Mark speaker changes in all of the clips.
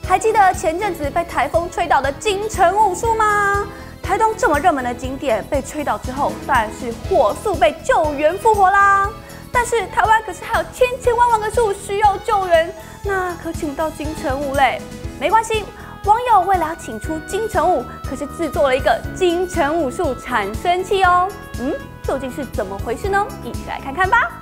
Speaker 1: 还记得前阵子被台风吹倒的金城武树吗？台东这么热门的景点被吹倒之后，当然是火速被救援复活啦。但是台湾可是还有千万个树需要救援，那可请到金城武嘞？没关系，网友为了要请出金城武，可是制作了一个金城武树产生器哦。究竟是怎么回事呢？一起来看看吧。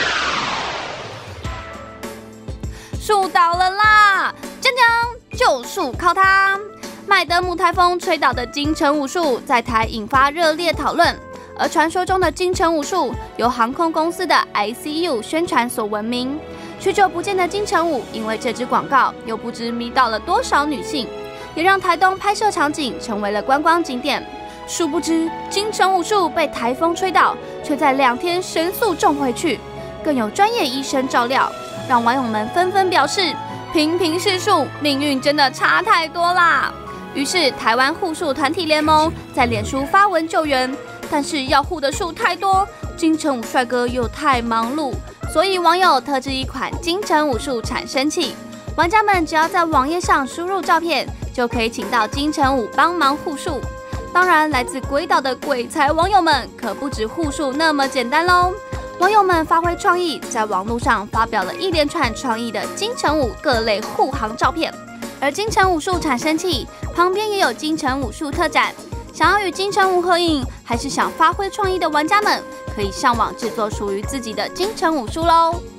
Speaker 1: 树倒了啦！锵锵，救树靠它！麦德姆台风吹倒的金城武树在台引发热烈讨论，而传说中的金城武树由航空公司的 ICU 宣传所闻名。许久不见的金城武，因为这支广告，又不知迷倒了多少女性，也让台东拍摄场景成为了观光景点。殊不知，金城武树被台风吹倒，却在2天神速种回去，更有专业医生照料，让网友们纷纷表示，平是树，命运真的差太多啦。于是，台湾护树团体联盟在脸书发文救援，但是要护的树太多，金城武帅哥又太忙碌，所以网友特制一款金城武树产生器，玩家们只要在网页上输入照片，就可以请到金城武帮忙护树。当然，来自鬼岛的鬼才网友们可不止护树那么简单喽。网友们发挥创意，在网络上发表了一连串创意的金城武各类护航照片。而金城武树产生器旁边也有金城武树特展，想要与金城武合影，还是想发挥创意的玩家们，可以上网制作属于自己的金城武树喽。